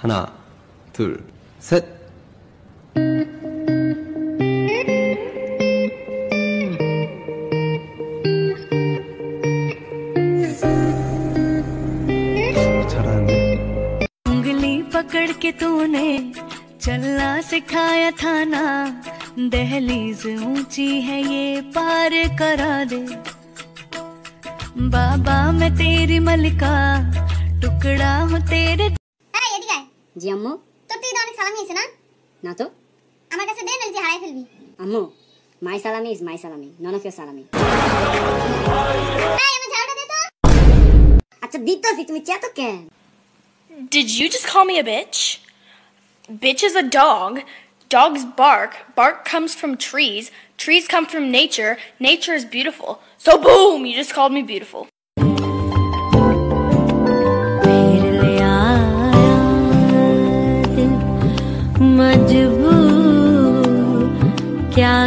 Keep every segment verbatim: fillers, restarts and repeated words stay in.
하나, 둘, 셋. 잘하는데? उंगली पकड़ के तूने चलना सिखाया था ना, दहलीज ऊंची है ये पार करा दे। बाबा मैं तेरी मलिका, टुकड़ा हूँ तेरे। আরে এদিকে আয়। জি আম্মু। তোর তুই অনেক সালামি হয়েছে না? না তো। আমার কাছে দে, নইলে হারাই ফেলবি। আম্মু, my salami is my salami, none of your salami. এই আমার ঝাড়ুটা দে তো। আচ্ছা দিতেছি, তুমি চেতো কেন? Did you just call me a bitch? Bitch is a dog. Dogs bark. Bark comes from trees. Trees come from nature. Nature is beautiful. So boom, you just called me beautiful. क्या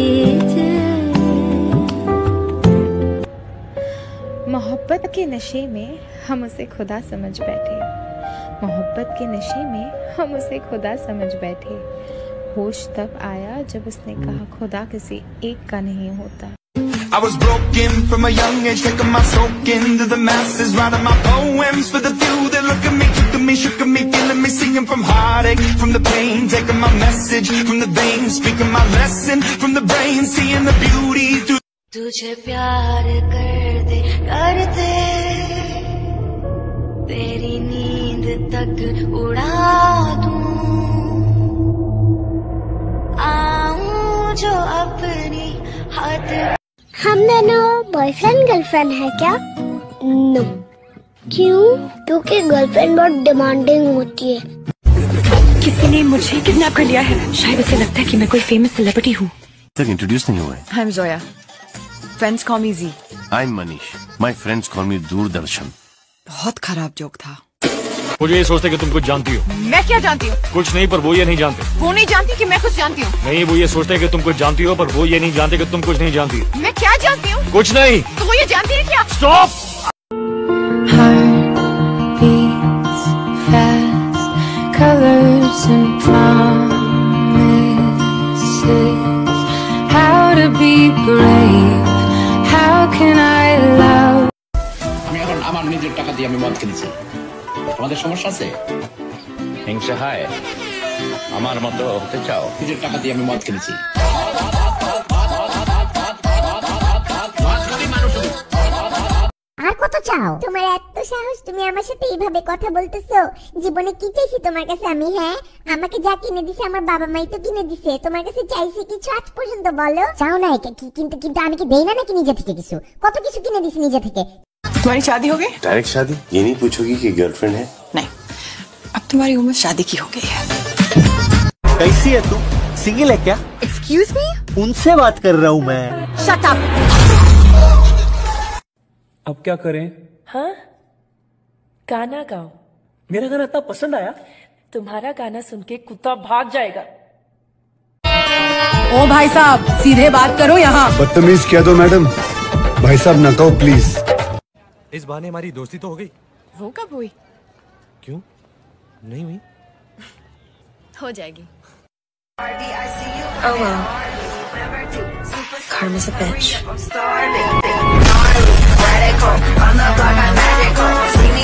मोहब्बत के नशे में हम उसे खुदा समझ बैठे, मोहब्बत के नशे में हम उसे खुदा समझ बैठे। होश तब आया जब उसने कहा खुदा किसी एक का नहीं होता। I was broken from a young age, taking my soak into the masses, writing my poems for the few that look at me, took at me, shook at me, feeling me, singing from heartache, from the pain, taking my message from the veins, speaking my lesson from the brain, seeing the beauty through. तुझे प्यार कर दे कर दे, तेरी नींद तक उड़ा दूं, आऊं जो अपनी हाथ। हम दोनों बॉयफ्रेंड गर्लफ्रेंड है क्या? नो। क्यों? क्योंकि गर्लफ्रेंड बहुत डिमांडिंग होती है। किसी ने मुझे किडनैप कर लिया है, शायद उसे लगता है कि मैं कोई फेमस सेलिब्रिटी हूँ। तक इंट्रोड्यूस नहीं हुआ है। I'm Zoya. Friends call me Z. I'm Manish. My friends call me Doordarshan. बहुत खराब जोक था। मुझे ये सोचते कि तुम कुछ जानती हो। मैं क्या जानती हूँ? कुछ नहीं, पर वो ये नहीं जानते। वो नहीं जानती कि मैं कुछ जानती हूँ। नहीं, वो ये सोचते कि तुम कुछ जानती हो, पर वो ये नहीं जानते कि तुम कुछ नहीं जानती। मैं क्या जानती हूँ? कुछ नहीं। तो वो ये जानती है क्या? Stop. Colors and promises, how to be brave, how can I love? আমি এখন আমার নিজের টাকা দিয়ে আমি মদ কিনেছি, তোমাদের সমস্যা আছে? হিংসা হয়? আমার মতো হতে চাও? নিজের টাকা দিয়ে আমি মদ কিনেছি। আর কত চাও? তোমার এত সাহস, তুমি আমার সাথে এইভাবে কথা বলতেছো? জীবনে কি চাইছি তোমার কাছে আমি? হ্যাঁ, আমাকে যা কিনে দিছে আমার বাবা মাই তো কিনে দিছে, তোমার কাছে চাইছি কিছু আজ পর্যন্ত? বলো চাও না কি? কিন্তু কিন্তু আমি কি দেই না নাকি নিজে থেকে কিছু? কত কিছু কিনে দিছি নিজে থেকে। तुम्हारी शादी हो गई? डायरेक्ट शादी? ये नहीं पूछोगी कि गर्लफ्रेंड है? नहीं, अब तुम्हारी उम्र शादी की हो गई है। कैसी है तू? सिंगल है क्या? Excuse me? उनसे बात कर रहा हूँ मैं। Shut up. अब क्या करें? हाँ, गाना गाओ। मेरा गाना इतना पसंद आया? तुम्हारा गाना सुन के कुत्ता भाग जाएगा। ओ भाई साहब, सीधे बात करो यहाँ। बदतमीज कह दो मैडम, भाई साहब न कहो प्लीज। इस बहाने हमारी दोस्ती तो हो गई। वो कब हुई? क्यों नहीं हुई? हो जाएगी। Oh well, karma's a bitch.